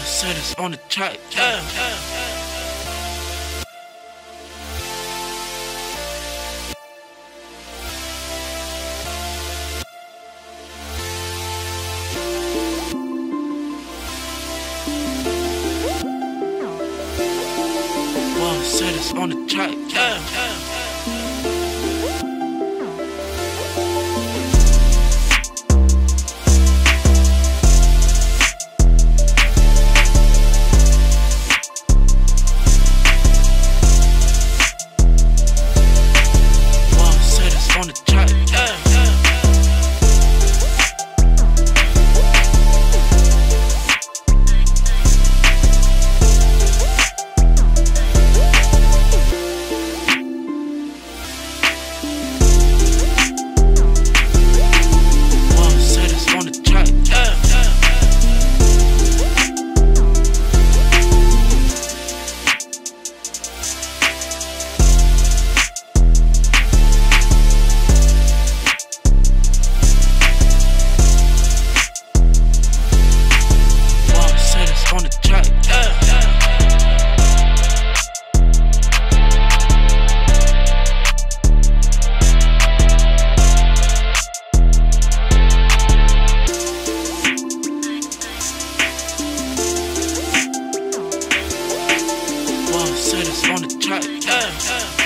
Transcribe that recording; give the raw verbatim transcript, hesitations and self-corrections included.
Set us on the track, yeah. One set us on the track, yeah. On the track, yeah. One set us on the track, yeah. On the track, yeah. One set us on the track, yeah.